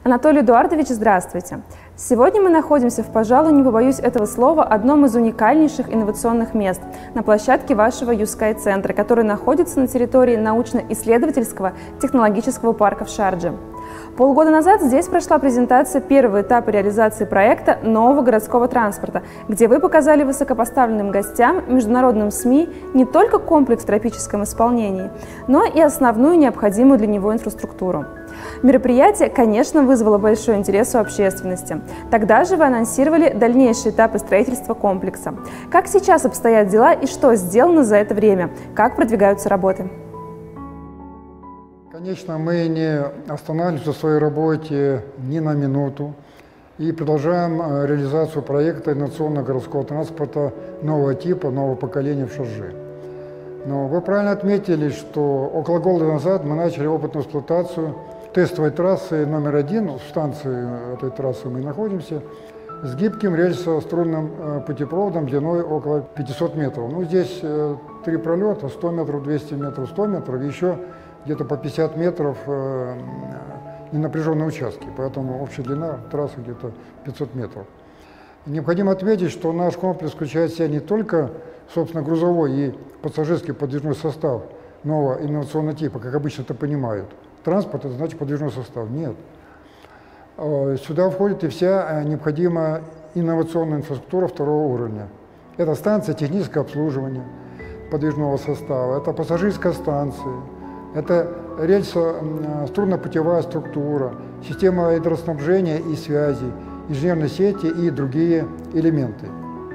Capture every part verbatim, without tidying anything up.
Анатолий Эдуардович, здравствуйте. Сегодня мы находимся в, пожалуй, не побоюсь этого слова, одном из уникальнейших инновационных мест на площадке вашего юскай-центра, который находится на территории научно-исследовательского технологического парка в Шардже. Полгода назад здесь прошла презентация первого этапа реализации проекта нового городского транспорта, где вы показали высокопоставленным гостям, международным СМИ не только комплекс в тропическом исполнении, но и основную необходимую для него инфраструктуру. Мероприятие, конечно, вызвало большой интерес у общественности. Тогда же вы анонсировали дальнейшие этапы строительства комплекса. Как сейчас обстоят дела и что сделано за это время? Как продвигаются работы? Конечно, мы не останавливаемся в своей работе ни на минуту и продолжаем реализацию проекта инновационного городского транспорта нового типа, нового поколения в Шардже. Но вы правильно отметили, что около года назад мы начали опытную эксплуатацию тестовой трассы номер один, в станции этой трассы мы находимся, с гибким рельсо-струнным путепроводом длиной около пятисот метров. Ну, здесь три пролета, сто метров, двести метров, сто метров, и еще где-то по пятьдесят метров ненапряженные участки, поэтому общая длина трассы где-то пятьсот метров. Необходимо отметить, что наш комплекс включает в себя не только, собственно, грузовой и пассажирский подвижной состав нового инновационного типа, как обычно это понимают. Транспорт – это значит подвижной состав. Нет. Сюда входит и вся необходимая инновационная инфраструктура второго уровня. Это станция технического обслуживания подвижного состава, это пассажирская станция, это рельсо-струнно-путевая структура, система электроснабжения и связи, инженерной сети и другие элементы.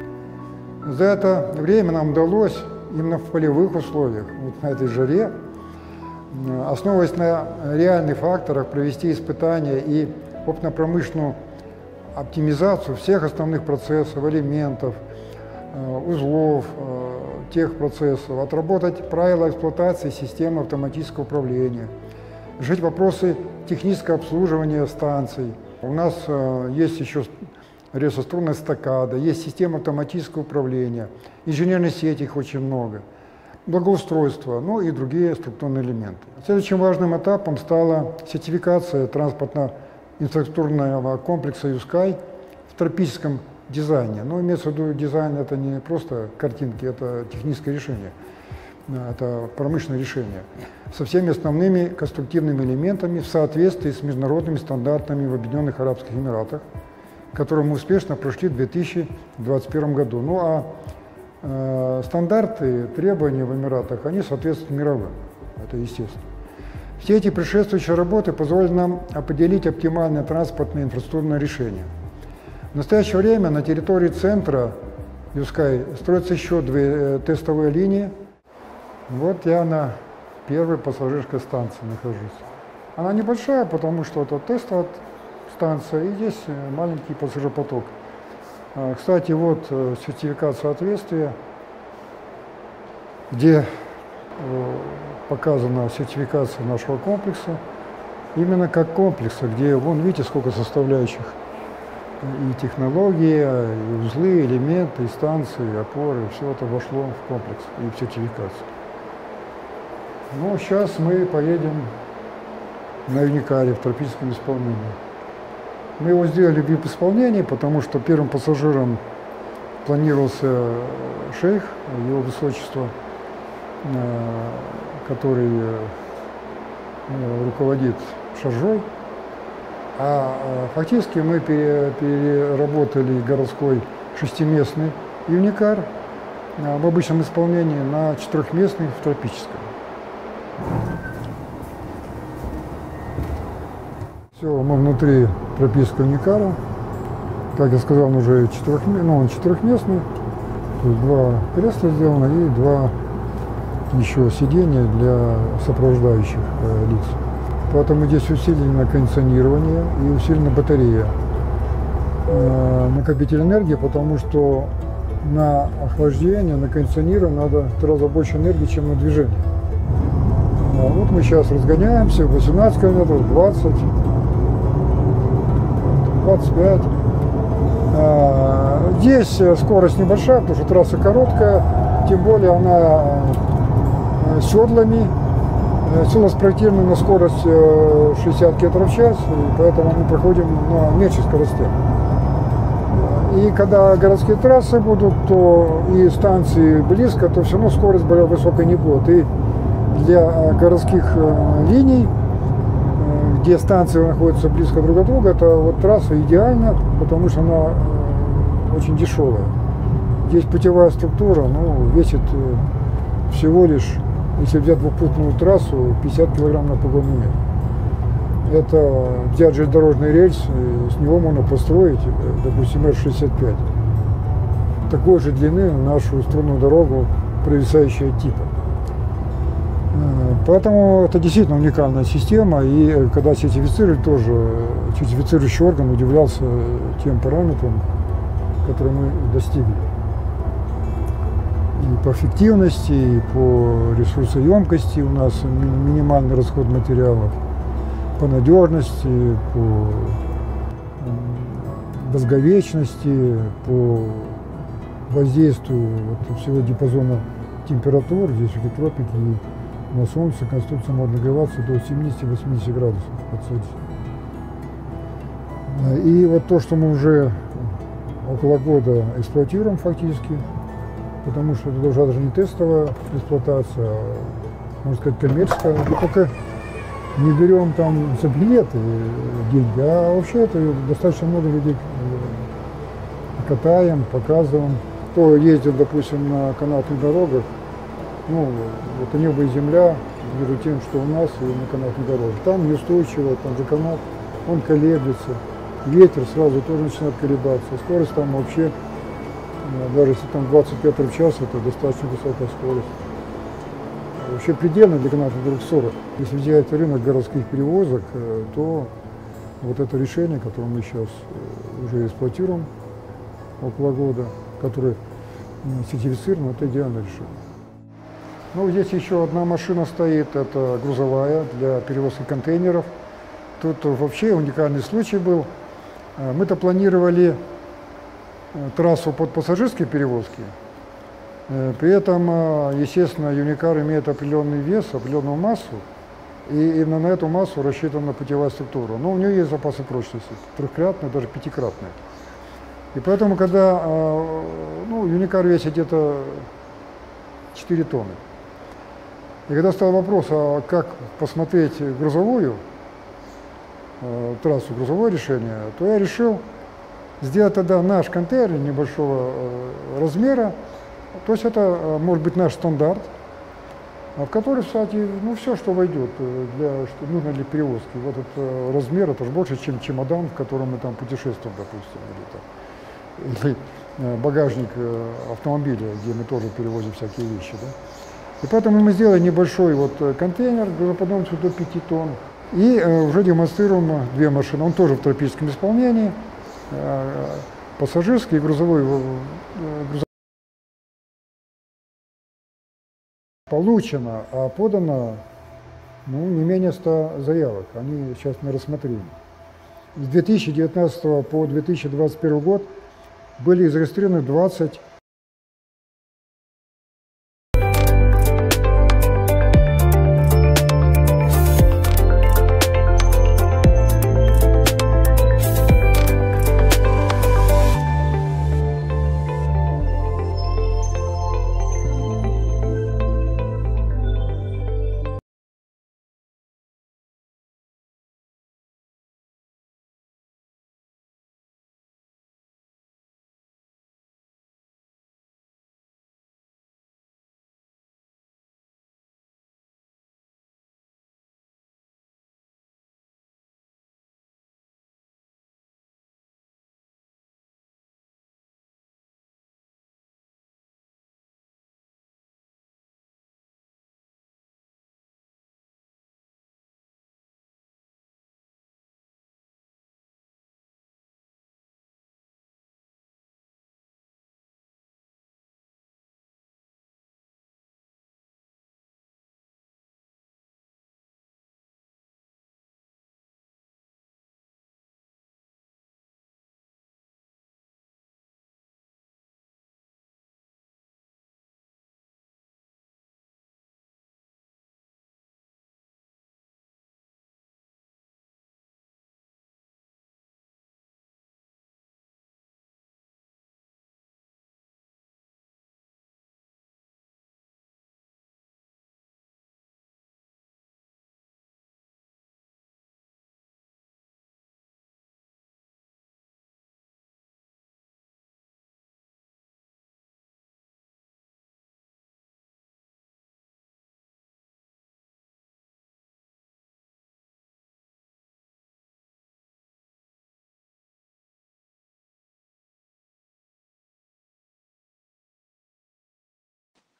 За это время нам удалось именно в полевых условиях, вот на этой жаре, основываясь на реальных факторах, провести испытания и опытно-промышленную оптимизацию всех основных процессов, элементов, узлов, тех процессов, отработать правила эксплуатации системы автоматического управления, решить вопросы технического обслуживания станций. У нас есть еще рельсо-струнная эстакада, есть система автоматического управления, инженерной сети их очень много, благоустройство, ну и другие структурные элементы. Следующим важным этапом стала сертификация транспортно-инфраструктурного комплекса юскай в тропическом дизайне. Но имеется в виду дизайн — это не просто картинки, это техническое решение, это промышленное решение со всеми основными конструктивными элементами в соответствии с международными стандартами в Объединенных Арабских Эмиратах, которые мы успешно прошли в две тысячи двадцать первом году. Ну а э, стандарты, требования в Эмиратах, они соответствуют мировым, это естественно. Все эти предшествующие работы позволят нам определить оптимальное транспортное инфраструктурное решение. В настоящее время на территории центра юскай строятся еще две тестовые линии. Вот я на первой пассажирской станции нахожусь. Она небольшая, потому что это тестовая станция, и здесь маленький пассажиропоток. Кстати, вот сертификат соответствия, где показана сертификация нашего комплекса, именно как комплекса, где, вон, видите, сколько составляющих. И технологии, и узлы, элементы, и станции, и опоры, все это вошло в комплекс и в сертификацию. Ну, сейчас мы поедем на Юникаре в тропическом исполнении. Мы его сделали в ви ай пи-исполнении, потому что первым пассажиром планировался шейх, его высочество, который руководит Шарджой. А фактически мы переработали городской шестиместный Юникар в обычном исполнении на четырехместный в тропическом. Все, мы внутри тропического Юникара. Как я сказал, он уже четырехместный, ну, он четырехместный. То есть два кресла сделаны и два еще сиденья для сопровождающих э, лиц. Поэтому здесь усилено кондиционирование и усилена батарея. Э, накопитель энергии, потому что на охлаждение, на кондиционирование надо в три раза больше энергии, чем на движение. А вот мы сейчас разгоняемся, восемнадцать километров, двадцать, двадцать пять. А, здесь скорость небольшая, потому что трасса короткая, тем более она седлами Село спроектировано на скорость шестьдесят километров в час, и поэтому мы проходим на меньшей скоростях. И когда городские трассы будут, то и станции близко, то все равно скорость более высокой не будет. И для городских линий, где станции находятся близко друг от друга, это вот трасса идеальна, потому что она очень дешевая. Здесь путевая структура, ну, весит всего лишь, если взять двухпутную трассу, пятьдесят килограмм на погонный метр. Это взять железнодорожный рельс, с него можно построить, допустим, Р шестьдесят пять. Такой же длины нашу струнную дорогу провисающего типа. Поэтому это действительно уникальная система, и когда сертифицировали, тоже сертифицирующий орган удивлялся тем параметрам, которые мы достигли. И по эффективности, и по ресурсоемкости у нас минимальный расход материалов, по надежности, по долговечности, по воздействию вот всего диапазона температур. Здесь в тропике и на солнце конструкция может нагреваться до семидесяти-восьмидесяти градусов по Цельсию. И вот то, что мы уже около года эксплуатируем фактически, потому что это даже не тестовая эксплуатация, а, можно сказать, коммерческая. Мы пока не берем там за билеты деньги, а вообще это достаточно много людей катаем, показываем. Кто ездит, допустим, на канатных дорогах, ну, это небо и земля между тем, что у нас и на канатных дорогах. Там неустойчиво, там же канат, он колеблется, ветер сразу тоже начинает колебаться, скорость там вообще, даже если там двадцать метров в час, это достаточно высокая скорость. Вообще предельно для канатных дорог сорок. Если взять рынок городских перевозок, то вот это решение, которое мы сейчас уже эксплуатируем около года, которое сертифицировано, это идеальное решение. Ну, здесь еще одна машина стоит, это грузовая для перевозки контейнеров. Тут вообще уникальный случай был. Мы-то планировали трассу под пассажирские перевозки. При этом, естественно, Юникар имеет определенный вес, определенную массу, и именно на эту массу рассчитана путевая структура. Но у нее есть запасы прочности, трехкратные, даже пятикратные. И поэтому, когда ну, Юникар весит где-то четыре тонны, и когда стал вопрос, а как посмотреть грузовую э, трассу, грузовое решение, то я решил сделать тогда наш контейнер небольшого э, размера. То есть это э, может быть наш стандарт, в который, кстати, ну все, что войдет для что, нужно для перевозки. В этот э, размер это же больше, чем чемодан, в котором мы там путешествуем, допустим, или, там, или э, багажник э, автомобиля, где мы тоже перевозим всякие вещи. Да? И поэтому мы сделали небольшой вот контейнер грузоподъемностью до пяти тонн. И э, уже демонстрируем две машины. Он тоже в тропическом исполнении. Э, пассажирский и грузовой. Э, грузовой. Получено, а подано ну, не менее ста заявок. Они сейчас на рассмотрении. С две тысячи девятнадцатого по две тысячи двадцать первый год были зарегистрированы двадцать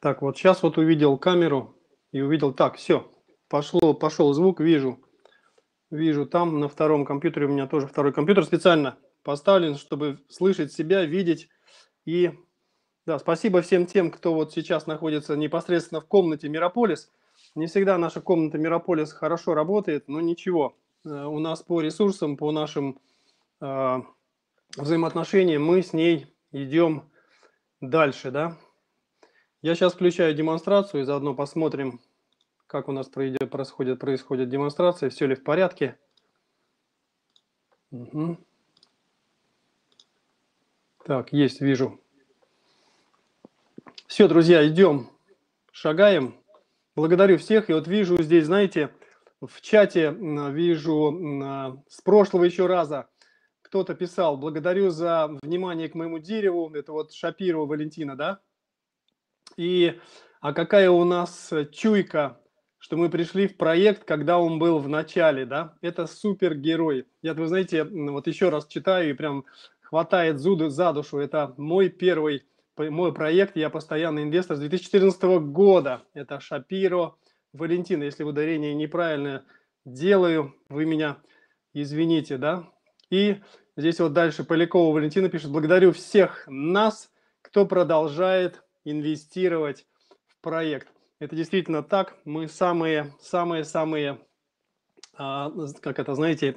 Так, вот сейчас вот увидел камеру и увидел, так, все, пошло, пошел звук, вижу. Вижу, там на втором компьютере, у меня тоже второй компьютер специально поставлен, чтобы слышать себя, видеть. И да, спасибо всем тем, кто вот сейчас находится непосредственно в комнате Мирополис. Не всегда наша комната Мирополис хорошо работает, но ничего. Э, У нас по ресурсам, по нашим э, взаимоотношениям мы с ней идем дальше, да. Я сейчас включаю демонстрацию и заодно посмотрим, как у нас пройдет, происходит, происходит демонстрация, все ли в порядке. Угу. Так, есть, вижу. Все, друзья, идем, шагаем. Благодарю всех. И вот вижу здесь, знаете, в чате вижу с прошлого еще раза кто-то писал: благодарю за внимание к моему дереву. Это вот Шапирова Валентина, да? И, а какая у нас чуйка, что мы пришли в проект, когда он был в начале, да? Это супергерой. Я, вы знаете, вот еще раз читаю и прям хватает за душу. Это мой первый, мой проект, я постоянный инвестор с две тысячи четырнадцатого года. Это Шапиро Валентина. Если ударение неправильно делаю, вы меня извините, да? И здесь вот дальше Полякова Валентина пишет: благодарю всех нас, кто продолжает инвестировать в проект. Это действительно так. Мы самые, самые, самые, а, как это, знаете,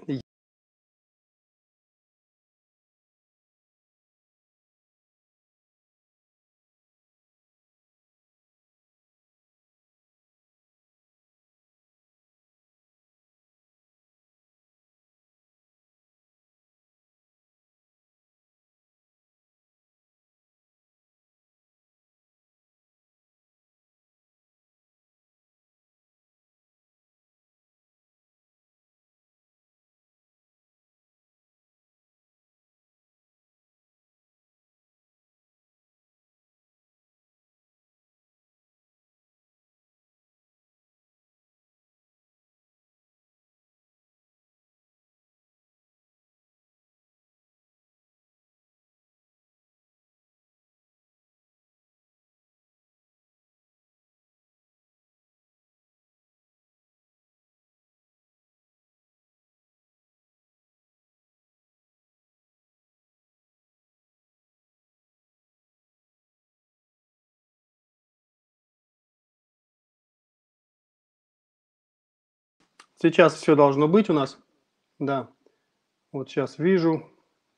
сейчас все должно быть у нас. Да, вот сейчас вижу.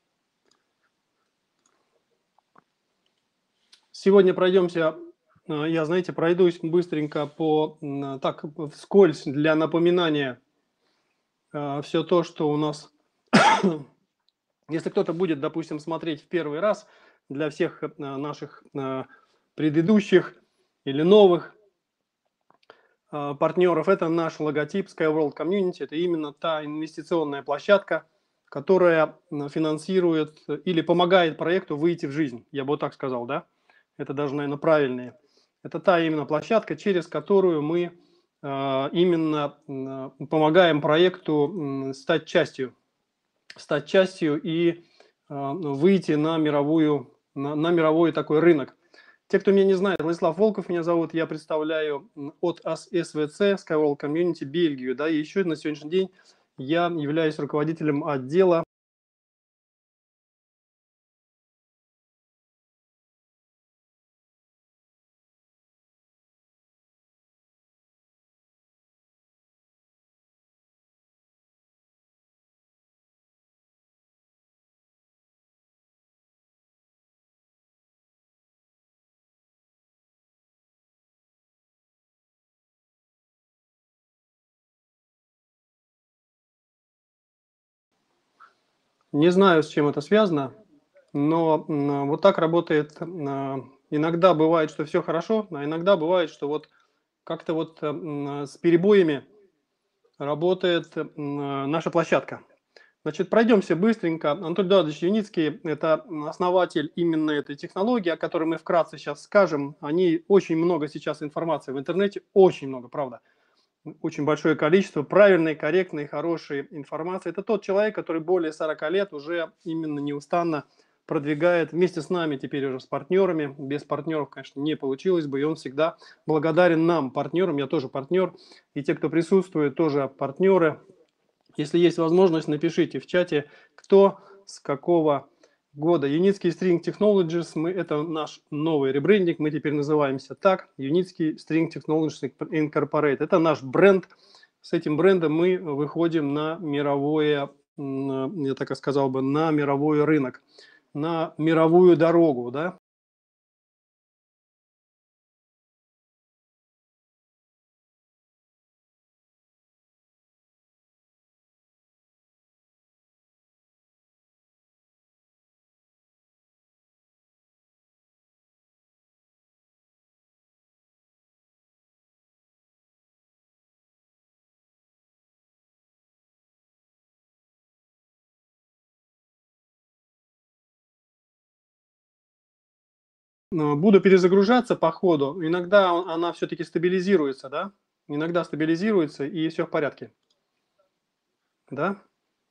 Сегодня пройдемся, я, знаете, пройдусь быстренько по, так, вскользь, для напоминания все то, что у нас, если кто-то будет, допустим, смотреть в первый раз, для всех наших предыдущих или новых партнеров, это наш логотип SkyWorld Community. Это именно та инвестиционная площадка, которая финансирует или помогает проекту выйти в жизнь. Я бы вот так сказал, да? Это даже, наверное, правильнее. Это та именно площадка, через которую мы именно помогаем проекту стать частью, стать частью и выйти на мировую, на, на мировой такой рынок. Те, кто меня не знает, Владислав Волков меня зовут, я представляю от эс вэ цэ, SkyWorld Community, Бельгию, да, и еще на сегодняшний день я являюсь руководителем отдела Не знаю, с чем это связано, но вот так работает. Иногда бывает, что все хорошо, а иногда бывает, что вот как-то вот с перебоями работает наша площадка. Значит, пройдемся быстренько. Анатолий Эдуардович Юницкий – это основатель именно этой технологии, о которой мы вкратце сейчас скажем. О ней очень много сейчас информации в интернете, очень много, правда. Очень большое количество правильной, корректной, хорошей информации. Это тот человек, который более сорока лет уже именно неустанно продвигает вместе с нами, теперь уже с партнерами. Без партнеров, конечно, не получилось бы, и он всегда благодарен нам, партнерам. Я тоже партнер, и те, кто присутствует, тоже партнеры. Если есть возможность, напишите в чате, кто с какого года. Юницкий String Technologies, мы, это наш новый ребрендинг, мы теперь называемся так, Юницкий String Technologies Incorporated. Это наш бренд. С этим брендом мы выходим на мировое, я так и сказал бы, на мировой рынок, на мировую дорогу, да. Буду перезагружаться по ходу. Иногда она все-таки стабилизируется, да? Иногда стабилизируется, и все в порядке. Да?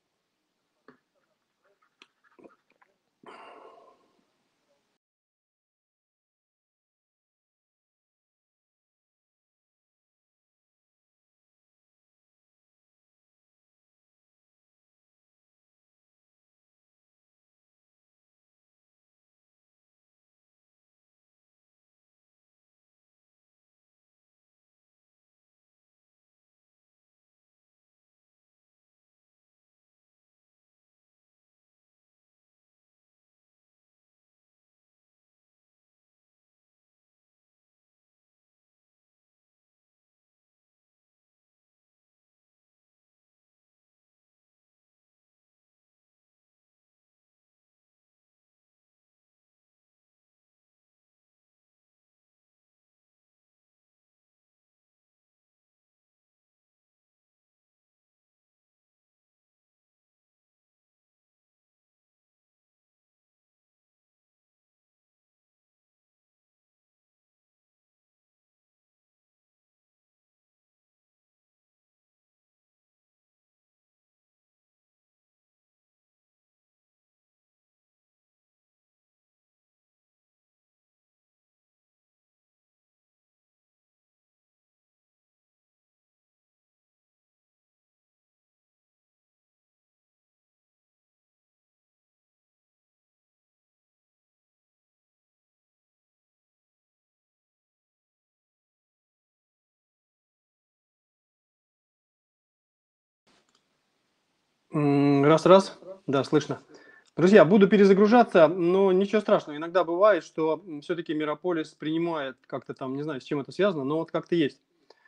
Раз-раз. Да, слышно. Друзья, буду перезагружаться, но ничего страшного. Иногда бывает, что все-таки Мирополис принимает как-то там, не знаю, с чем это связано, но вот как-то есть.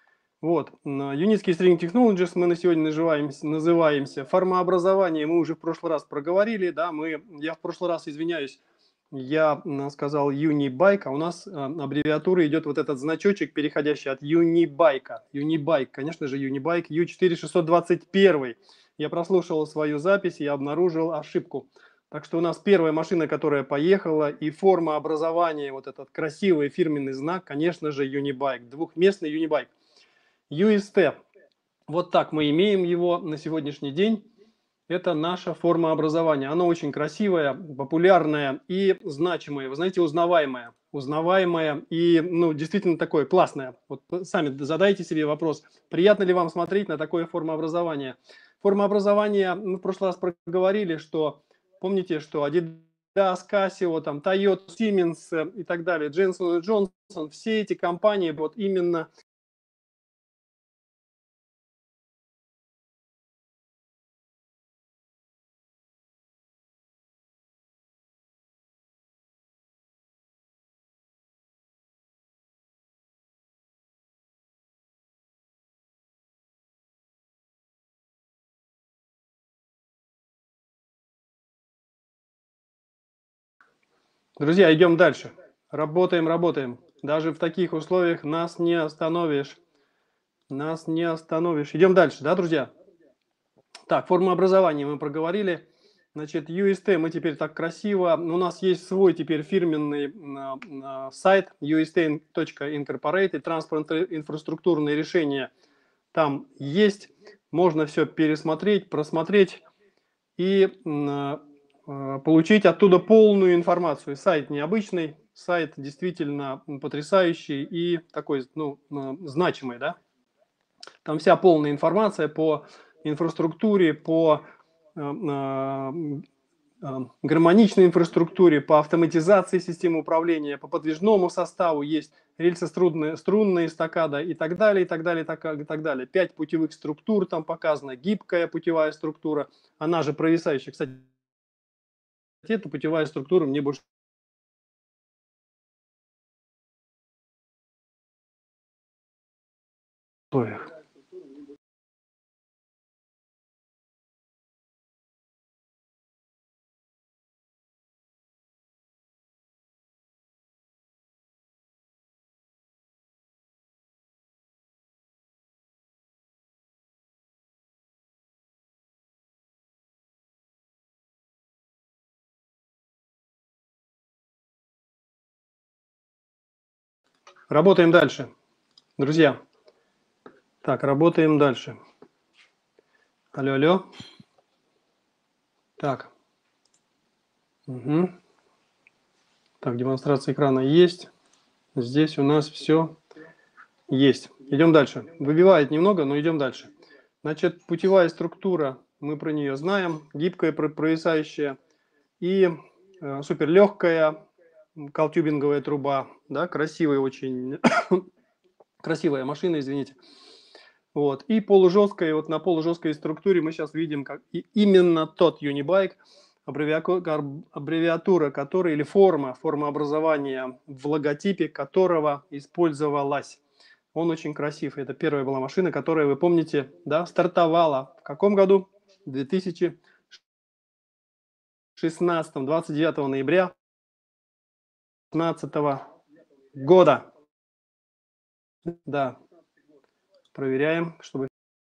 Вот. Юницкий String Technologies мы на сегодня называемся, называемся. Формообразование мы уже в прошлый раз проговорили, да, мы, я в прошлый раз, извиняюсь, я сказал Unibike, а у нас аббревиатура идет вот этот значочек, переходящий от Unibike. Unibike, конечно же, Unibike ю четыре шестьсот двадцать один. Я прослушал свою запись и обнаружил ошибку. Так что у нас первая машина, которая поехала, и форма образования, вот этот красивый фирменный знак, конечно же, Unibike, двухместный Unibike. ю эс ти. Вот так мы имеем его на сегодняшний день. Это наша форма образования. Она очень красивая, популярная и значимая. Вы знаете, узнаваемая. Узнаваемая и, ну, действительно такое классное. Вот сами задайте себе вопрос, приятно ли вам смотреть на такое формообразование. Формообразование, мы в прошлый раз проговорили, что, помните, что Adidas, Casio, там, Toyota, Siemens и так далее, Johnson энд Johnson, все эти компании вот именно... Друзья, идем дальше. Работаем, работаем. Даже в таких условиях нас не остановишь. Нас не остановишь. Идем дальше, да, друзья? Так, форма образования мы проговорили. Значит, ю эс ти мы теперь так красиво. У нас есть свой теперь фирменный э, э, сайт ю эс ти точка инкорпорейтед. Транспортно-инфраструктурные решения там есть. Можно все пересмотреть, просмотреть. И э, получить оттуда полную информацию. Сайт необычный, сайт действительно потрясающий и такой, ну, значимый, да. Там вся полная информация по инфраструктуре, по э, э, гармоничной инфраструктуре, по автоматизации системы управления, по подвижному составу, есть рельсы струнные, струнные, эстакада и так далее, и так далее, и так, и так далее. Пять путевых структур там показано, гибкая путевая структура, она же провисающая. Кстати, эта путевая структура мне больше условиях. Работаем дальше, друзья. Так, работаем дальше. Алло, алло. Так. Угу. Так, демонстрация экрана есть. Здесь у нас все есть. Идем дальше. Выбивает немного, но идем дальше. Значит, путевая структура, мы про нее знаем. Гибкая, провисающая и э, суперлегкая колтюбинговая труба. Да, красивая очень, красивая машина, извините. Вот. И полужесткая, вот на полужесткой структуре мы сейчас видим как и именно тот юнибайк, аббревиатура которой, или форма, форма образования в логотипе которого использовалась. Он очень красив. Это первая была машина, которая, вы помните, да, стартовала в каком году? В две тысячи шестнадцатом, двадцать девятого ноября две тысячи шестнадцатого года. Да. Проверяем, чтобы...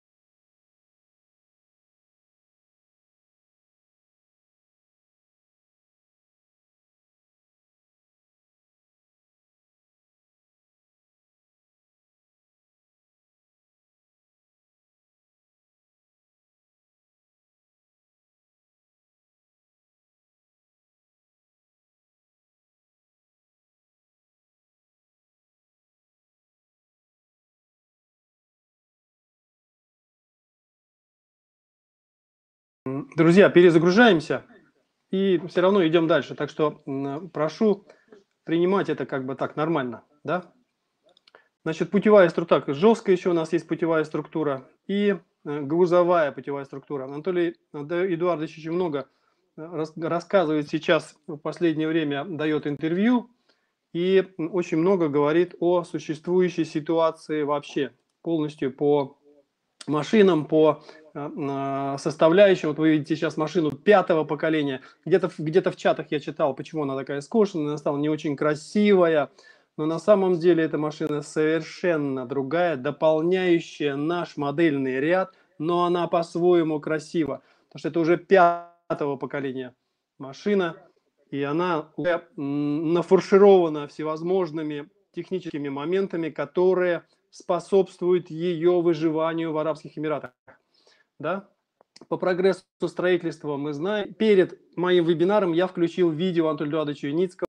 Друзья, перезагружаемся и все равно идем дальше. Так что прошу принимать это как бы так нормально, да? Значит, путевая структура. Жесткая еще у нас есть путевая структура и грузовая путевая структура. Анатолий Эдуардович очень много рассказывает сейчас, в последнее время дает интервью и очень много говорит о существующей ситуации вообще, полностью по машинам, по составляющим. Вот вы видите сейчас машину пятого поколения. Где-то где-то в чатах я читал, почему она такая скошенная, она стала не очень красивая. Но на самом деле эта машина совершенно другая, дополняющая наш модельный ряд, но она по-своему красива. Потому что это уже пятого поколения машина, и она уже нафарширована всевозможными техническими моментами, которые способствуют ее выживанию в Арабских Эмиратах. Да? По прогрессу строительства мы знаем. Перед моим вебинаром я включил видео Анатолия Эдуардовича Юницкого.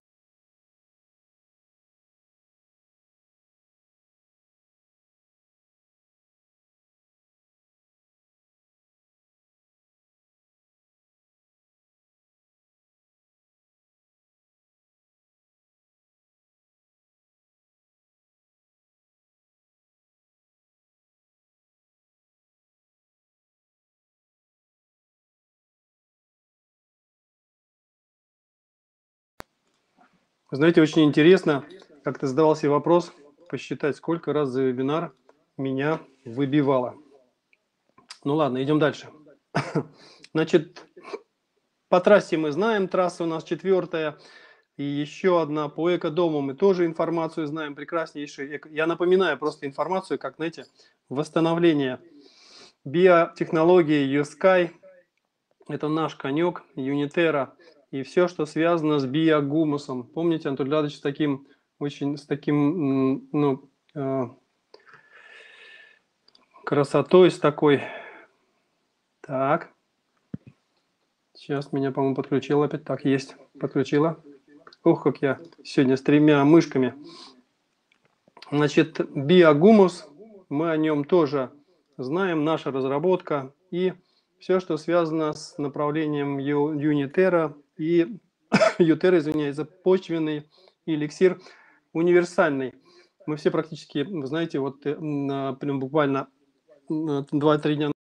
Знаете, очень интересно, как-то задавал себе вопрос, посчитать, сколько раз за вебинар меня выбивало. Ну ладно, идем дальше. Значит, по трассе мы знаем, трасса у нас четвертая, и еще одна по экодому мы тоже информацию знаем, прекраснейшую. Я напоминаю просто информацию, как, знаете, восстановление биотехнологии юскай, это наш конек, Юнитера. И все, что связано с биогумусом. Помните, Анатолий Эдуардович с таким, очень, с таким, ну, э, красотой, с такой. Так. Сейчас меня, по-моему, подключила опять. Так, есть, подключила. Ух, как я сегодня с тремя мышками. Значит, биогумус, мы о нем тоже знаем, наша разработка и все, что связано с направлением Юнитера и Ютера, извиняюсь, почвенный эликсир универсальный. Мы все практически, вы знаете, вот прям буквально два-три дня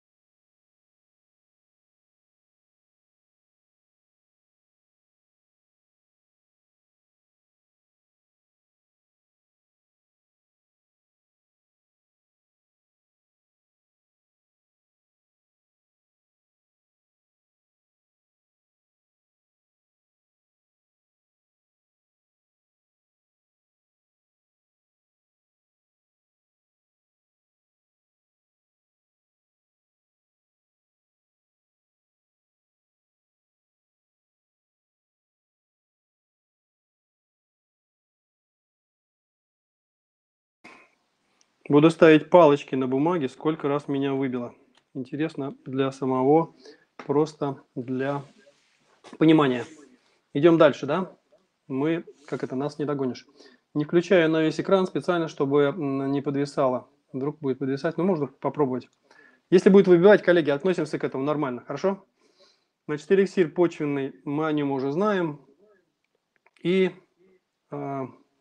буду ставить палочки на бумаге, сколько раз меня выбило. Интересно для самого, просто для понимания. Идем дальше, да? Мы, как это, нас не догонишь. Не включаю на весь экран специально, чтобы не подвисало. Вдруг будет подвисать, но можно попробовать. Если будет выбивать, коллеги, относимся к этому нормально, хорошо? Значит, эликсир почвенный, мы о нем уже знаем. И э,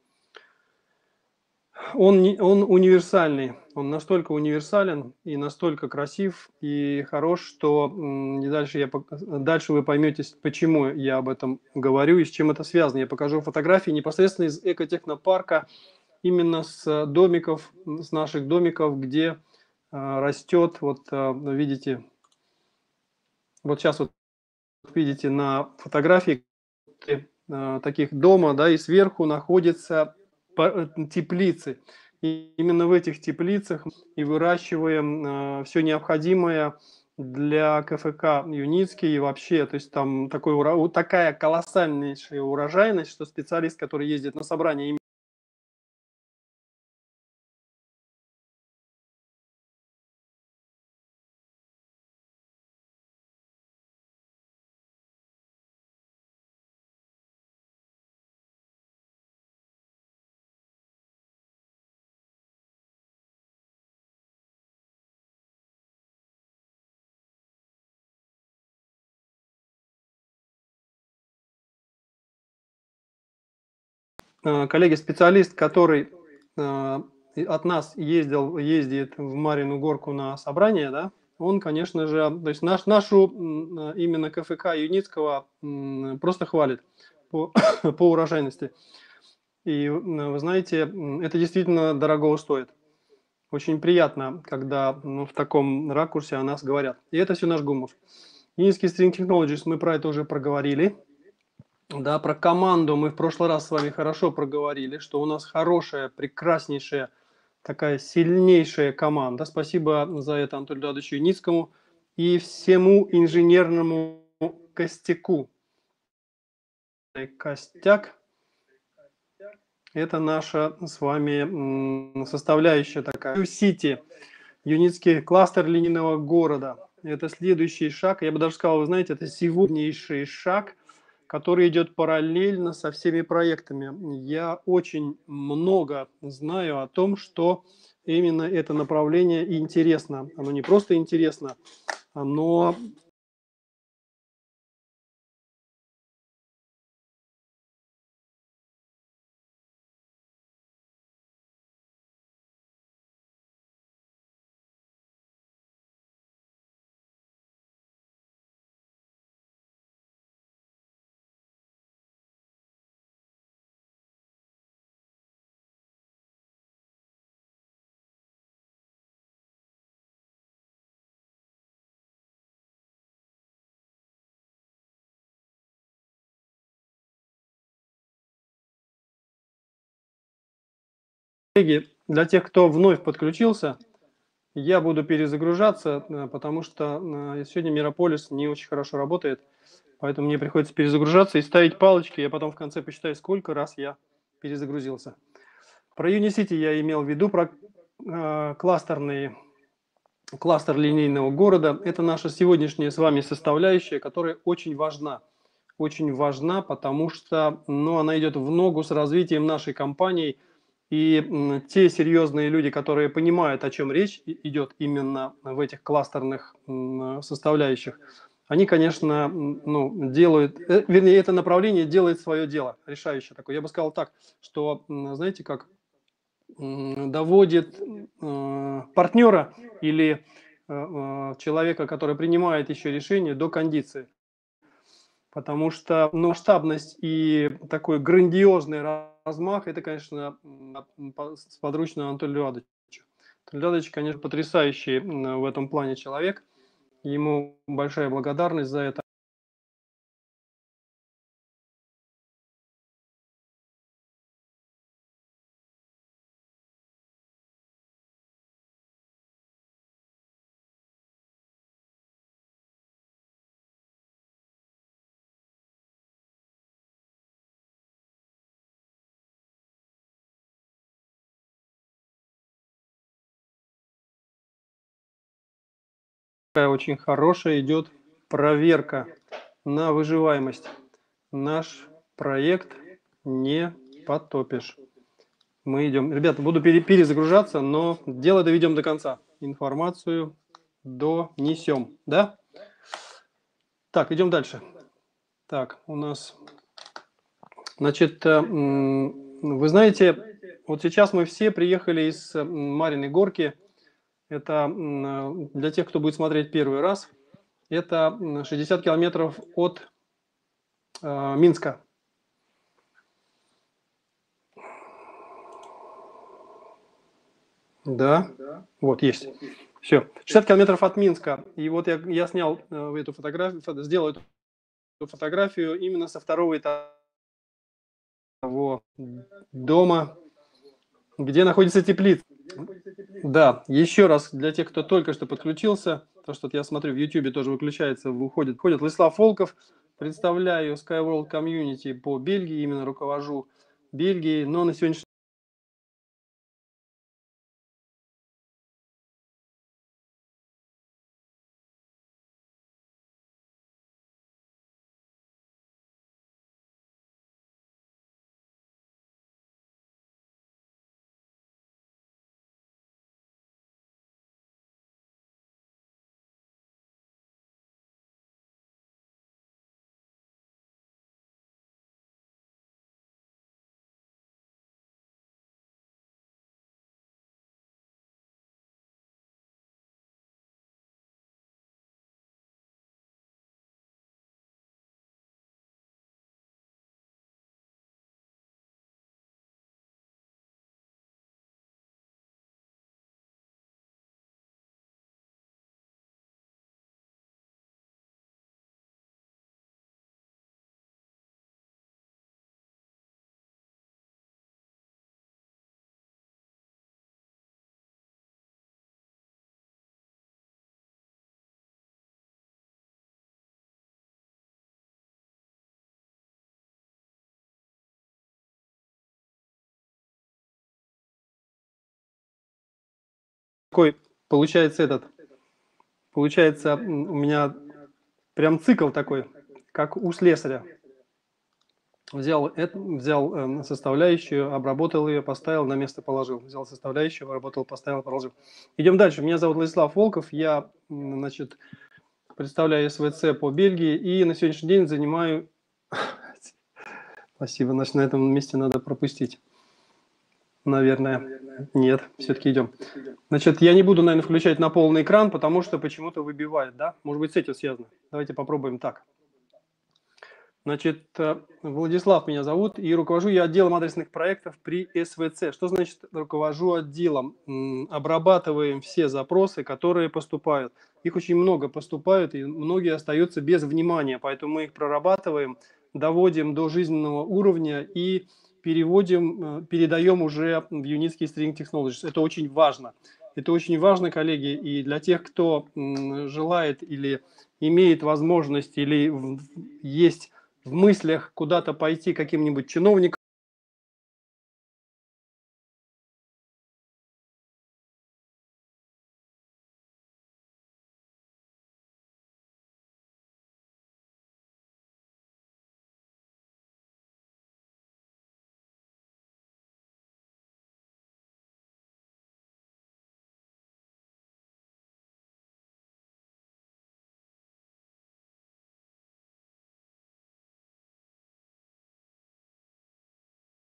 он, он универсальный. Он настолько универсален и настолько красив и хорош, что м, дальше, я, дальше вы поймете, почему я об этом говорю и с чем это связано. Я покажу фотографии непосредственно из экотехнопарка, именно с домиков, с наших домиков, где э, растет, вот э, видите, вот сейчас вот видите на фотографии э, таких дома, да, и сверху находятся теплицы. И именно в этих теплицах и выращиваем э, все необходимое для КФК Юницкий и вообще, то есть там такой, ура... такая колоссальнейшая урожайность, что специалист, который ездит на собрание, коллеги, специалист, который э, от нас ездил, ездит в Марину Горку на собрание, да, он, конечно же, то есть наш, нашу именно КФК Юницкого просто хвалит по, по урожайности. И вы знаете, это действительно дорого стоит. Очень приятно, когда ну, в таком ракурсе о нас говорят. И это все наш гумус. Юницкий String Technologies, мы про это уже проговорили. Да, про команду мы в прошлый раз с вами хорошо проговорили, что у нас хорошая, прекраснейшая, такая сильнейшая команда. Спасибо за это Анатолию Эдуардовичу Юницкому и всему инженерному костяку. Костяк – это наша с вами составляющая такая. Сити, Юницкий кластер линейного города. Это следующий шаг. Я бы даже сказал, вы знаете, это сегодняшний шаг, который идет параллельно со всеми проектами. Я очень много знаю о том, что именно это направление интересно. Оно не просто интересно, оно... Коллеги, для тех, кто вновь подключился, я буду перезагружаться, потому что сегодня Мирополис не очень хорошо работает, поэтому мне приходится перезагружаться и ставить палочки, я потом в конце посчитаю, сколько раз я перезагрузился. Про Unicity я имел в виду, про э, кластерные кластер линейного города – это наша сегодняшняя с вами составляющая, которая очень важна. Очень важна, потому что ну, она идет в ногу с развитием нашей компании. И м, те серьезные люди, которые понимают, о чем речь идет именно в этих кластерных м, составляющих, они, конечно, м, ну, делают, э, вернее, это направление делает свое дело, решающее такое. Я бы сказал так, что, м, знаете, как м, доводит э, партнера или э, э, человека, который принимает еще решение, до кондиции. Потому что ну, масштабность и такой грандиозный размах, это, конечно, м, по- сподручно Анатолию Леонидовичу. Анатолий Леонидович, конечно, потрясающий м, в этом плане человек. Ему большая благодарность за это. Такая очень хорошая идет проверка на выживаемость. Наш проект не потопишь. Мы идем. Ребята, буду пере- перезагружаться, но дело доведем до конца. Информацию донесем. Да? Так, идем дальше. Так, у нас, значит, э, м, вы знаете, вот сейчас мы все приехали из э, м, Мариной Горки. Это м, э, для тех, кто будет смотреть первый раз, это м, шестьдесят километров от э, Минска. Да, вот есть. Все. шестьдесят километров от Минска. И вот я, я снял э, эту фотографию, фото- сделал эту фотографию именно со второго этажа того дома, где находится теплица. Да, еще раз для тех, кто только что подключился, то, что я смотрю, в YouTube тоже выключается, выходит, входит Владислав Волков, представляю SkyWorld Community по Бельгии, именно руковожу Бельгией, но на сегодняшний такой получается этот, получается м, у меня прям цикл такой, как у слесаря. Взял, это, взял э, составляющую, обработал ее, поставил, на место положил. Взял составляющую, обработал, поставил, положил. Идем дальше. Меня зовут Владислав Волков. Я, м, значит, представляю СВЦ по Бельгии и на сегодняшний день занимаю... Спасибо, значит, на этом месте надо пропустить. Наверное. Нет, все-таки идем. Значит, я не буду, наверное, включать на полный экран, потому что почему-то выбивает, да? Может быть, с этим связано. Давайте попробуем так. Значит, э, Владислав меня зовут, и руковожу я отделом адресных проектов при СВЦ. Что значит руковожу отделом? М, Обрабатываем все запросы, которые поступают. Их очень много поступают, и многие остаются без внимания, поэтому мы их прорабатываем, доводим до жизненного уровня и переводим, э, передаем уже в Unicity String Technologies. Это очень важно. Это очень важно, коллеги, и для тех, кто м, желает или имеет возможность, или в- есть в мыслях куда-то пойти каким-нибудь чиновником,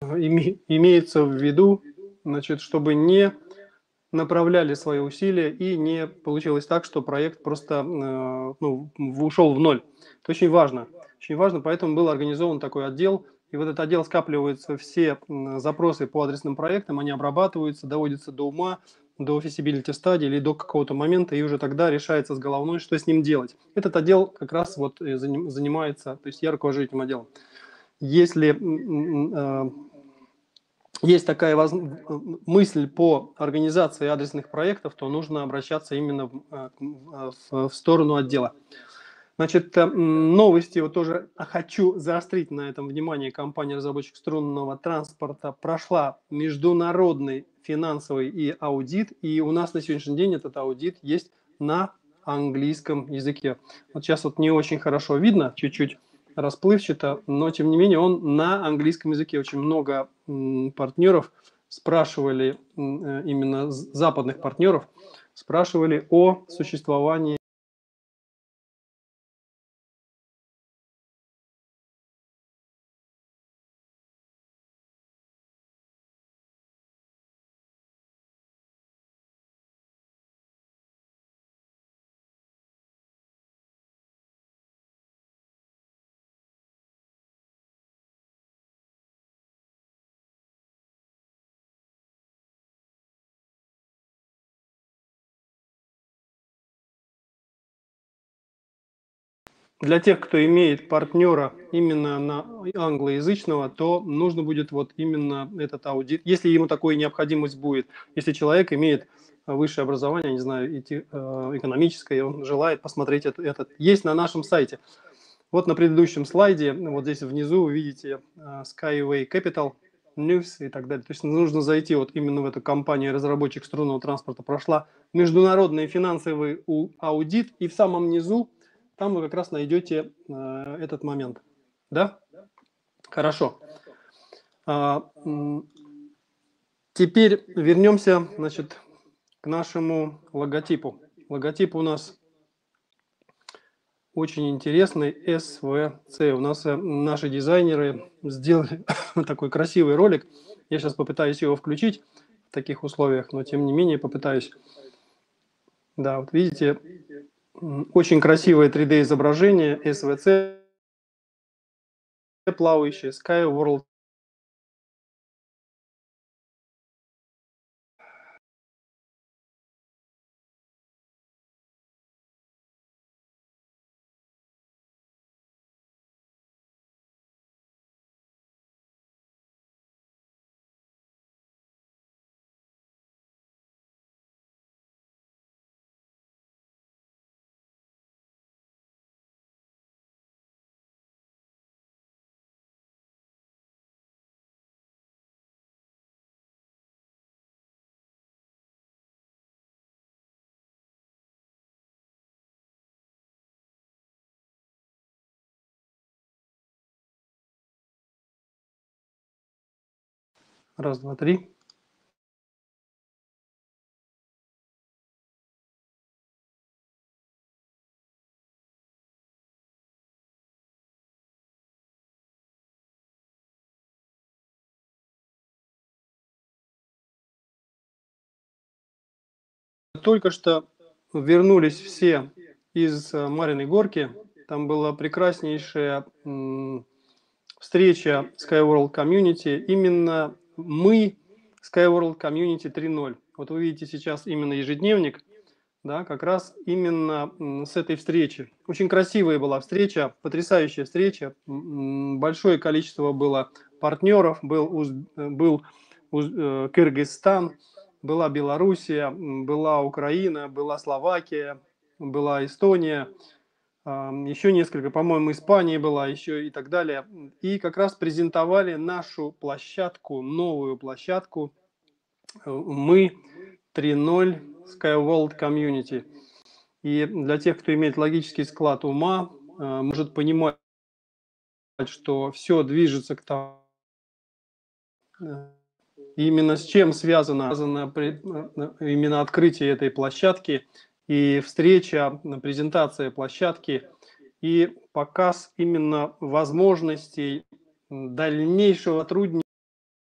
име, имеется в виду, значит, чтобы не направляли свои усилия и не получилось так, что проект просто э, ну, ушел в ноль. Это очень важно. Очень важно, поэтому был организован такой отдел. И в этот отдел скапливаются все запросы по адресным проектам, они обрабатываются, доводятся до ума, до feasibility стадии или до какого-то момента, и уже тогда решается с головной, что с ним делать. Этот отдел как раз вот занимается, то есть я руковожу этим отделом. Если э, есть такая воз... мысль по организации адресных проектов, то нужно обращаться именно в, в, в сторону отдела. Значит, новости, вот тоже хочу заострить на этом внимание. Компания-разработчик струнного транспорта прошла международный финансовый и аудит, и у нас на сегодняшний день этот аудит есть на английском языке. Вот сейчас вот не очень хорошо видно, чуть-чуть расплывчато, но тем не менее он на английском языке. Очень много партнеров спрашивали, именно западных партнеров, спрашивали о существовании для тех, кто имеет партнера именно на англоязычного, то нужно будет вот именно этот аудит, если ему такой необходимость будет. Если человек имеет высшее образование, не знаю, экономическое, и он желает посмотреть этот, есть на нашем сайте. Вот на предыдущем слайде, вот здесь внизу вы видите Skyway Capital News и так далее. То есть нужно зайти вот именно в эту компанию, разработчик струнного транспорта прошла международный финансовый аудит, и в самом низу там вы как раз найдете э, этот момент. Да? Хорошо. А, теперь вернемся, значит, к нашему логотипу. Логотип у нас очень интересный, эс вэ цэ. У нас э, наши дизайнеры сделали такой красивый ролик. Я сейчас попытаюсь его включить в таких условиях, но тем не менее попытаюсь. Да, вот видите, очень красивое три дэ изображение, эс вэ цэ, плавающее, Sky World. Раз, два, три. Только что вернулись все из Мариной Горки. Там была прекраснейшая встреча SkyWorld Community. Именно мы, SkyWorld Community три ноль. Вот вы видите сейчас именно ежедневник, да, как раз именно с этой встречи. Очень красивая была встреча, потрясающая встреча. Большое количество было партнеров, был, Уз, был Уз, Кыргызстан, была Белоруссия, была Украина, была Словакия, была Эстония, еще несколько, по-моему, Испания была, еще и так далее. И как раз презентовали нашу площадку, новую площадку «Мы три ноль SkyWorld Community». И для тех, кто имеет логический склад ума, может понимать, что все движется к тому. Именно с чем связано, связано именно открытие этой площадки и встреча, презентация площадки и показ именно возможностей дальнейшего сотрудничества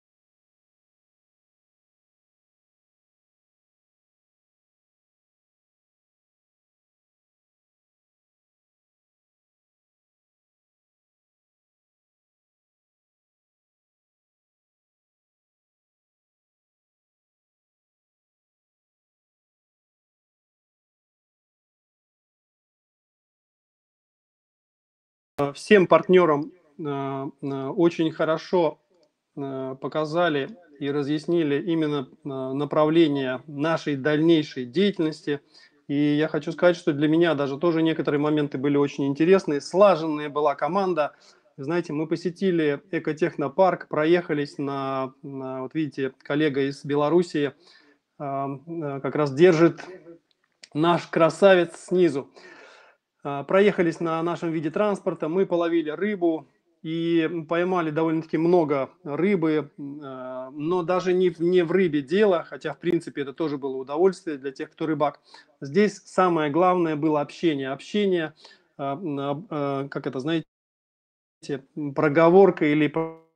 всем партнерам очень хорошо показали и разъяснили именно направление нашей дальнейшей деятельности. И я хочу сказать, что для меня даже тоже некоторые моменты были очень интересные. Слаженная была команда. Знаете, мы посетили экотехнопарк, проехались на, на вот видите, коллега из Белоруссии как раз держит наш красавец снизу. Проехались на нашем виде транспорта, мы половили рыбу и поймали довольно-таки много рыбы, но даже не в, не в рыбе дело, хотя в принципе это тоже было удовольствие для тех, кто рыбак. Здесь самое главное было общение. Общение, как это, знаете, проговорка или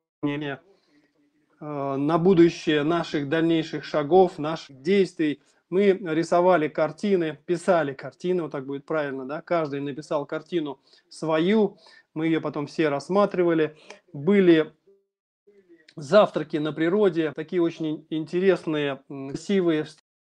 на будущее наших дальнейших шагов, наших действий. Мы рисовали картины, писали картины, вот так будет правильно, да, каждый написал картину свою, мы ее потом все рассматривали. Были завтраки на природе, такие очень интересные, красивые.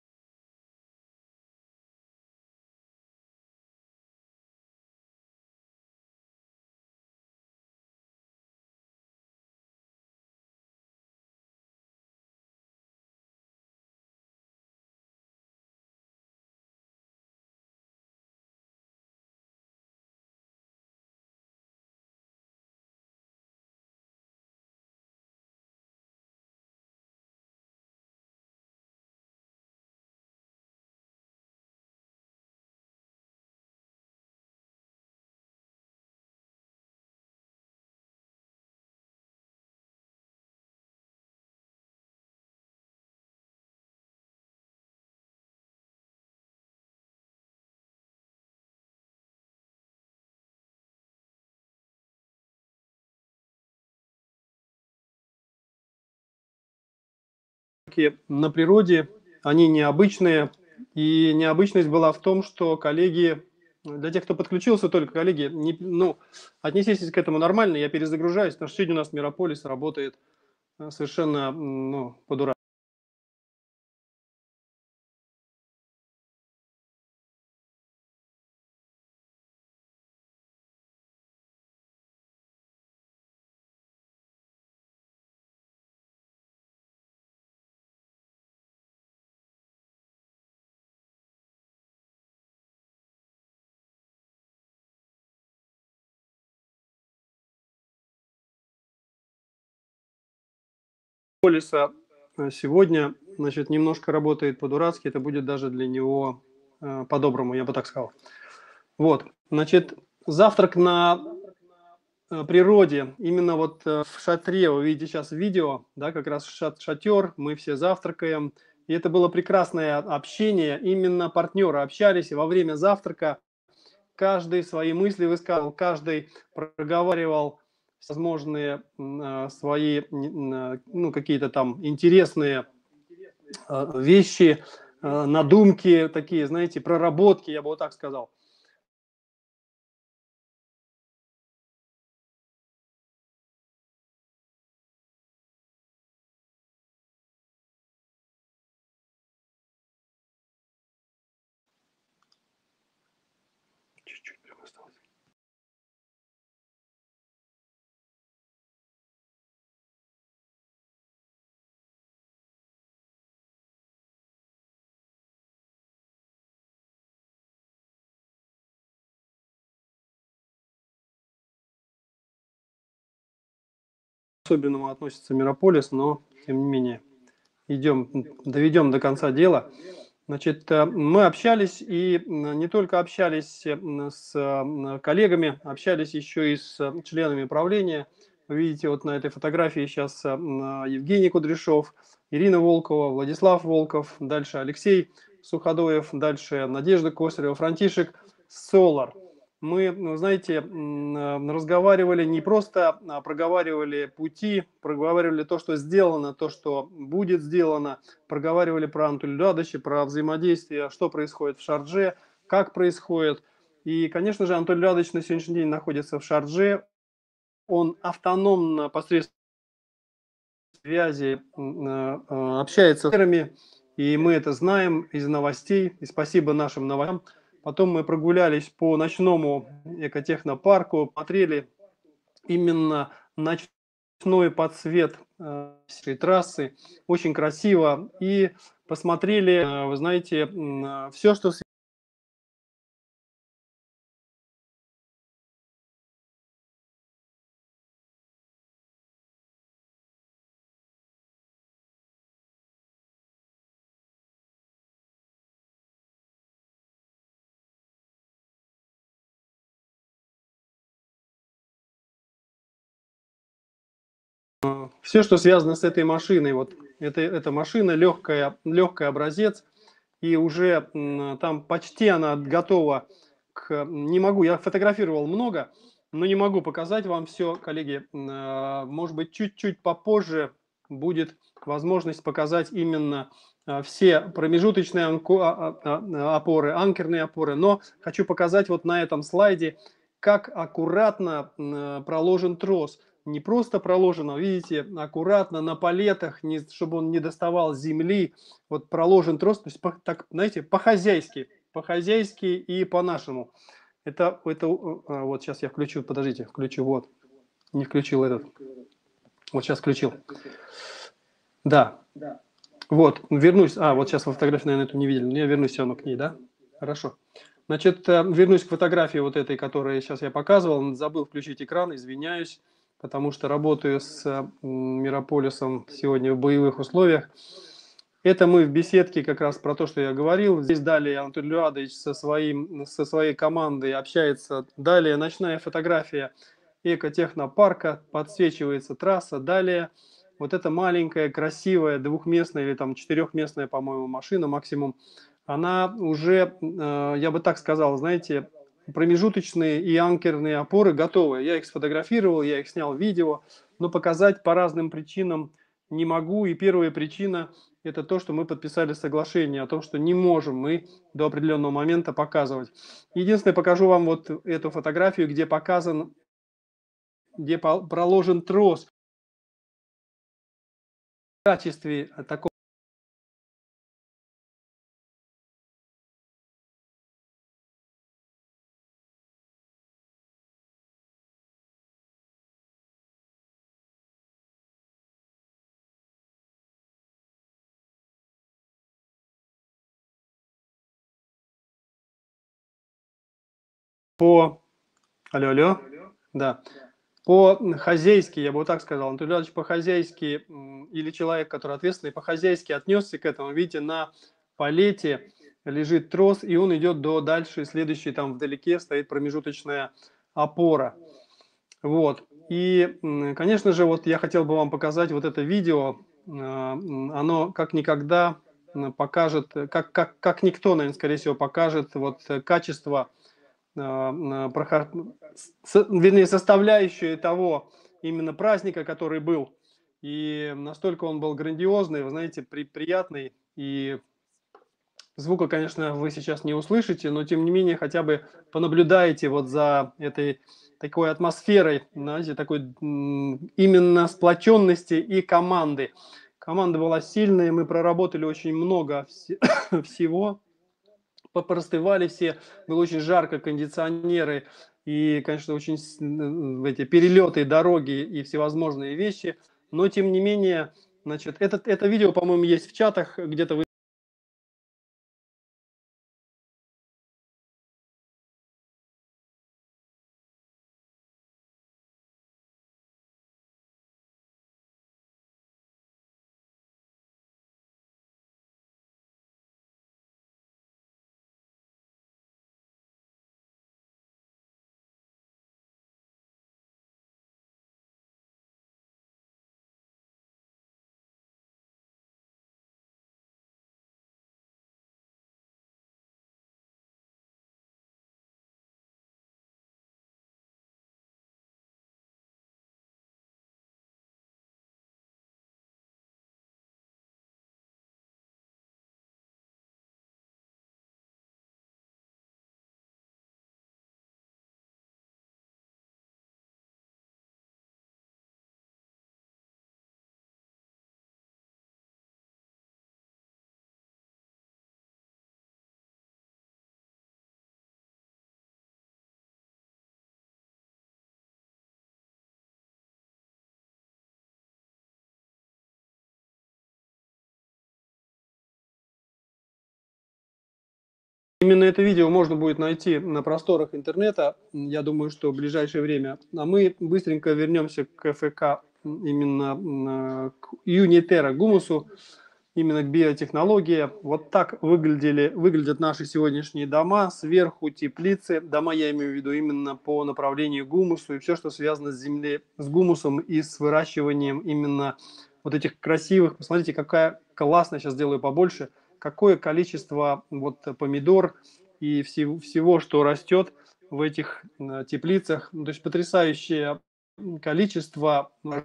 На природе, они необычные, и необычность была в том, что коллеги, для тех, кто подключился только, коллеги, не, ну, отнеситесь к этому нормально, я перезагружаюсь, потому что сегодня у нас Мирополис работает совершенно, ну, по-дурацки. Полиса сегодня, значит, немножко работает по-дурацки, это будет даже для него э, по-доброму, я бы так сказал. Вот, значит, завтрак на э, природе, именно вот э, в шатре, вы видите сейчас видео, да, как раз шат шатер, мы все завтракаем, и это было прекрасное общение, именно партнеры общались, и во время завтрака каждый свои мысли высказывал, каждый проговаривал возможные э, свои, ну, какие-то там интересные э, вещи, э, надумки такие, знаете, проработки, я бы вот так сказал. Чуть-чуть прям осталось. К особенному относится Мирополис, но тем не менее идем, доведем до конца дела. Значит, мы общались и не только общались с коллегами, общались еще и с членами правления. Вы видите, вот на этой фотографии сейчас Евгений Кудряшов, Ирина Волкова, Владислав Волков, дальше Алексей Суходоев, дальше Надежда Косарева, Франтишек Солар. Мы, знаете, разговаривали, не просто проговаривали пути, проговаривали то, что сделано, то, что будет сделано, проговаривали про Анатолия Радовича, про взаимодействие, что происходит в Шардже, как происходит. И, конечно же, Анатолий Радович на сегодняшний день находится в Шардже. Он автономно посредством связи общается с лидерами, и мы это знаем из новостей. И спасибо нашим новостям. Потом мы прогулялись по ночному экотехнопарку, смотрели именно ночной подсвет э, всей трассы, очень красиво, и посмотрели, э, вы знаете, все, что все, что связано с этой машиной. Вот это, эта машина легкая, легкий образец, и уже м, там почти она готова к... Не могу, я фотографировал много, но не могу показать вам все, коллеги. М, Может быть, чуть-чуть попозже будет возможность показать именно а, все промежуточные анко- а- а- а- опоры, анкерные опоры. Но хочу показать вот на этом слайде, как аккуратно м, проложен трос. Не просто проложено, видите, аккуратно на палетах, не, чтобы он не доставал земли. Вот проложен трос, то есть, по, так, знаете, по-хозяйски, по-хозяйски и по-нашему. Это, это, а, вот сейчас я включу, подождите, включу, вот, не включил этот, вот сейчас включил. Да, вот, вернусь, а, вот сейчас вы фотографию, наверное, эту не видели, но я вернусь все равно к ней, да? Хорошо. Значит, э, вернусь к фотографии вот этой, которую сейчас я показывал, забыл включить экран, извиняюсь, потому что работаю с м, Мирополисом сегодня в боевых условиях. Это мы в беседке как раз про то, что я говорил. Здесь далее Анатолий Люадович со, своим, со своей командой общается. Далее ночная фотография экотехнопарка, подсвечивается трасса. Далее вот эта маленькая, красивая, двухместная или там четырехместная, по-моему, машина максимум, она уже, э, я бы так сказал, знаете, промежуточные и анкерные опоры готовы. Я их сфотографировал, я их снял видео, но показать по разным причинам не могу. И первая причина – это то, что мы подписали соглашение о том, что не можем мы до определенного момента показывать. Единственное, покажу вам вот эту фотографию, где показан, где проложен трос в качестве такого по... Алло, алло. Да. По-хозяйски, я бы вот так сказал, Анатолий Иванович по-хозяйски, или человек, который ответственный, по-хозяйски отнесся к этому. Видите, на палете лежит трос, и он идет до дальше, следующий там вдалеке стоит промежуточная опора. Вот. И, конечно же, вот я хотел бы вам показать вот это видео. Оно как никогда покажет, как, как, как никто, наверное, скорее всего, покажет вот качество, вернее, составляющие того именно праздника, который был. И настолько он был грандиозный, вы знаете, при, приятный. И звука, конечно, вы сейчас не услышите, но тем не менее хотя бы понаблюдаете вот за этой такой атмосферой, знаете, такой именно сплоченности и команды. Команда была сильная, мы проработали очень много всего, попростывали все, было очень жарко, кондиционеры и, конечно, очень эти перелеты, дороги и всевозможные вещи, но тем не менее, значит, этот, это видео, по-моему, есть в чатах, где-то вы Именно это видео можно будет найти на просторах интернета, я думаю, что в ближайшее время. А мы быстренько вернемся к эф и ка, именно к Юнитера гумусу, именно к биотехнологии. Вот так выглядели, выглядят наши сегодняшние дома. Сверху теплицы. Дома я имею в виду именно по направлению гумусу и все, что связано с землей, с гумусом и с выращиванием именно вот этих красивых. Посмотрите, какая классная, сейчас сделаю побольше, какое количество вот помидор и всего, всего, что растет в этих теплицах. То есть потрясающее количество. То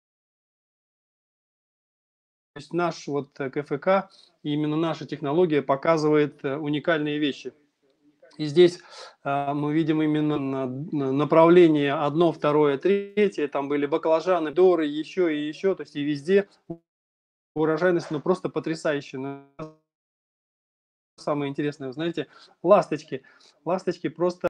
есть наш вот ка эф и ка, именно наша технология показывает уникальные вещи. И здесь э, мы видим именно на, на направление одно, второе, третье. Там были баклажаны, доры, еще и еще. То есть и везде урожайность, ну, просто потрясающая. Но самое интересное, вы знаете, ласточки. Ласточки просто...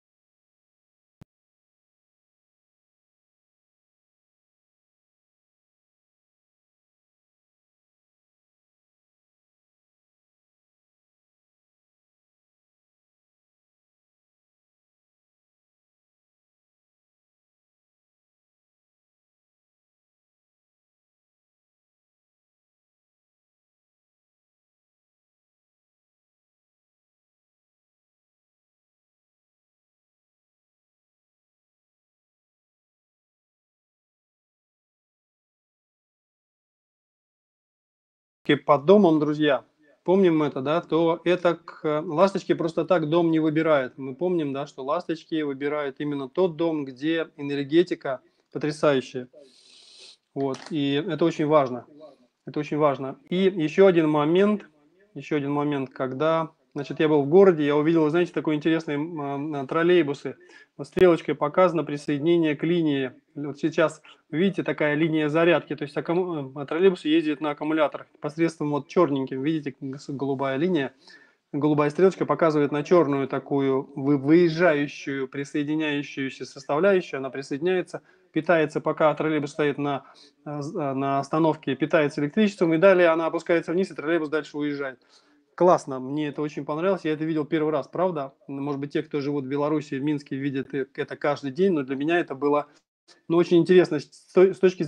под домом, друзья, помним это, да, то это к... ласточки просто так дом не выбирают. Мы помним, да, что ласточки выбирают именно тот дом, где энергетика потрясающая. Вот, и это очень важно. Это очень важно. И еще один момент, еще один момент, когда, значит, я был в городе, я увидел, знаете, такой интересный э, троллейбусы. Вот стрелочкой показано присоединение к линии. Вот сейчас, видите, такая линия зарядки, то есть аккуму... троллейбусы ездят на аккумуляторах посредством вот черненьким, видите, голубая линия. Голубая стрелочка показывает на черную такую выезжающую, присоединяющуюся составляющую, она присоединяется, питается, пока троллейбус стоит на, на остановке, питается электричеством, и далее она опускается вниз, и троллейбус дальше уезжает. Классно, мне это очень понравилось, я это видел первый раз, правда? Может быть, те, кто живут в Беларуси, в Минске, видят это каждый день, но для меня это было, ну, очень интересно с точки зрения...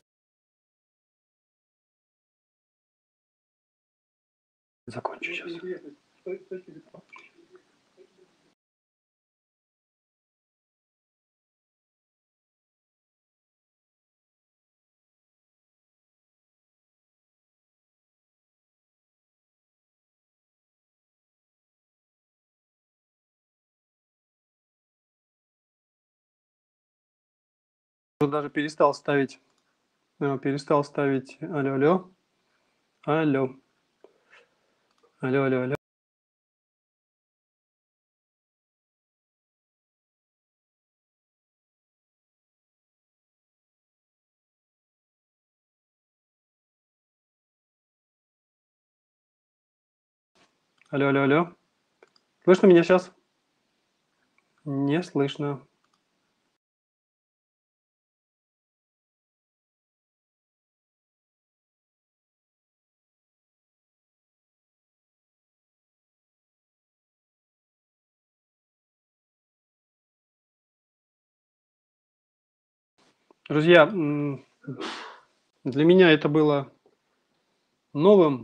Закончу сейчас. Даже перестал ставить, перестал ставить, алло, алло, алло, алло, алло, алло. Алло, алло, алло. Слышно меня сейчас? Не слышно. Друзья, для меня это было новым.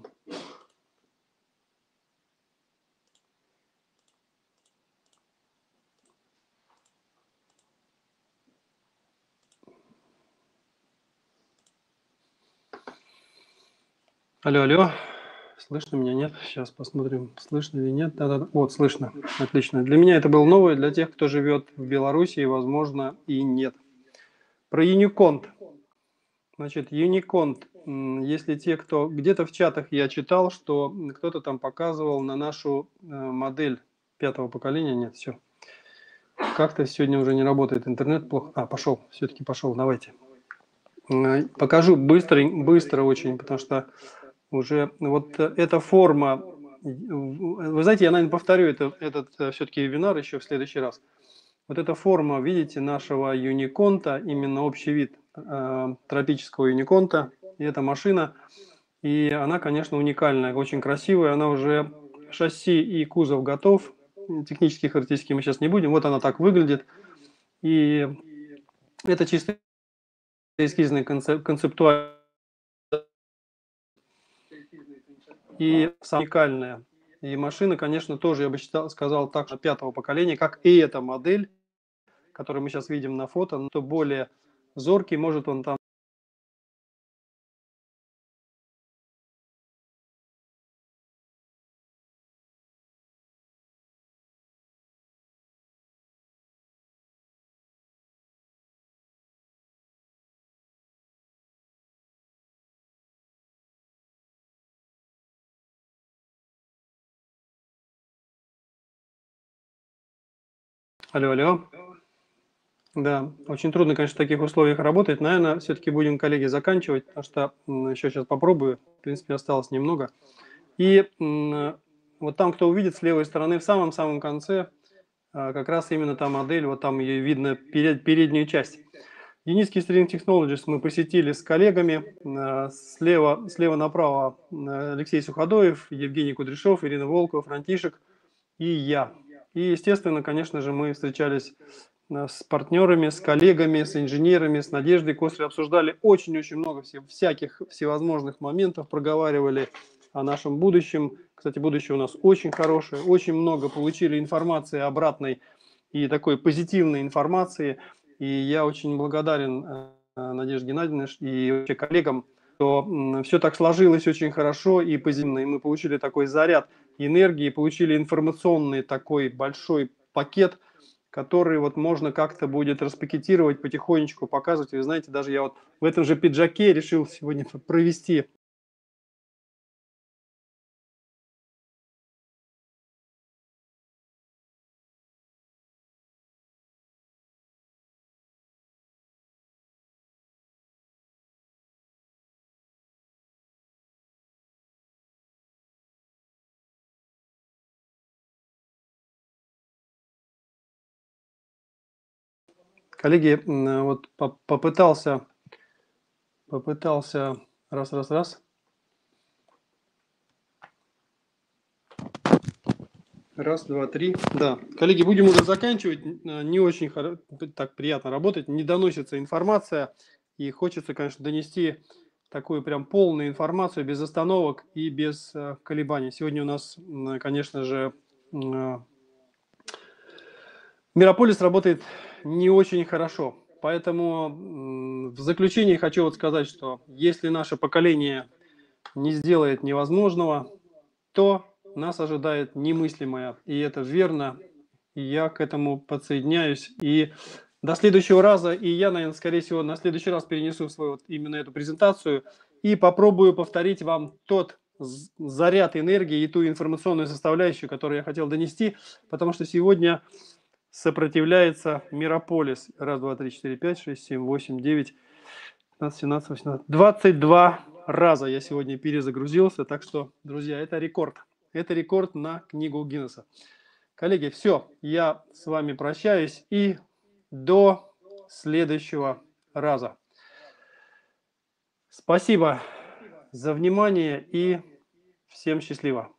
Алло, алло. Слышно меня, нет? Сейчас посмотрим, слышно или нет. Да-да-да. Вот, слышно. Отлично. Для меня это было новое, для тех, кто живет в Беларуси, возможно, и нет. Про Unicont. Значит, Unicont. Если те, кто... Где-то в чатах я читал, что кто-то там показывал на нашу модель пятого поколения. Нет, все. Как-то сегодня уже не работает интернет плохо. А, пошел. Все-таки пошел. Давайте. Покажу быстро, быстро очень, потому что уже вот эта форма... Вы знаете, я, наверное, повторю это, этот все-таки вебинар еще в следующий раз. Вот эта форма, видите, нашего Юниконта, именно общий вид э, тропического Юниконта, и эта машина, и она, конечно, уникальная, очень красивая, она уже шасси и кузов готов, технические характеристики мы сейчас не будем. Вот она так выглядит. И это чисто эскизный концеп, концептуальный и уникальная. И машина, конечно, тоже, я бы считал, сказал так, что пятого поколения, как и эта модель, которую мы сейчас видим на фото, но то более зоркий, может он там Алло, алло. Да, очень трудно, конечно, в таких условиях работать. Наверное, все-таки будем, коллеги, заканчивать, потому что м, еще сейчас попробую. В принципе, осталось немного. И м, вот там, кто увидит с левой стороны, в самом-самом конце, а, как раз именно та модель, вот там ее видно, перед, переднюю часть. Денисский String Technologies мы посетили с коллегами. А, Слева, слева направо а, Алексей Суходоев, Евгений Кудряшов, Ирина Волкова, Франтишек и я. И, естественно, конечно же, мы встречались а, с партнерами, с коллегами, с инженерами, с Надеждой Кослей, обсуждали очень-очень много всех, всяких всевозможных моментов, проговаривали о нашем будущем. Кстати, будущее у нас очень хорошее, очень много получили информации обратной и такой позитивной информации. И я очень благодарен э, Надежде Геннадьевне и вообще коллегам, что все так сложилось очень хорошо и позитивно, и мы получили такой заряд энергии, получили информационный такой большой пакет, который вот можно как-то будет распакетировать, потихонечку показывать. Вы знаете, даже я вот в этом же пиджаке решил сегодня провести Коллеги, вот попытался, попытался, раз, раз, раз. Раз, два, три. Да. Коллеги, будем уже заканчивать. Не очень так приятно работать. Не доносится информация. И хочется, конечно, донести такую прям полную информацию без остановок и без колебаний. Сегодня у нас, конечно же, Мирополис работает не очень хорошо. Поэтому в заключение хочу вот сказать, что если наше поколение не сделает невозможного, то нас ожидает немыслимое. И это верно. И я к этому подсоединяюсь. И до следующего раза, и я, наверное, скорее всего, на следующий раз перенесу свою вот именно эту презентацию и попробую повторить вам тот заряд энергии и ту информационную составляющую, которую я хотел донести, потому что сегодня сопротивляется Мирополис. Раз, два, три, четыре, пять, шесть, семь, восемь, девять, пятнадцать, семнадцать, восемнадцать. двадцать два раза я сегодня перезагрузился. Так что, друзья, это рекорд. Это рекорд на книгу Гиннесса. Коллеги, все. Я с вами прощаюсь и до следующего раза. Спасибо за внимание и всем счастливо.